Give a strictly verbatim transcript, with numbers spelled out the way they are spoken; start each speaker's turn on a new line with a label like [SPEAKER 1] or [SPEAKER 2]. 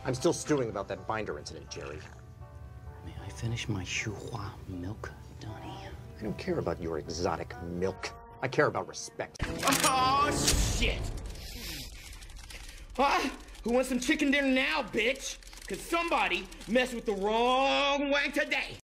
[SPEAKER 1] I'm still stewing about that binder incident, Jerry.
[SPEAKER 2] May I finish my Shuhua milk, Donnie?
[SPEAKER 1] I don't care about your exotic milk. I care about respect.
[SPEAKER 3] Oh, shit! Huh? Who wants some chicken dinner now, bitch? Cause somebody messed with the wrong Wang today.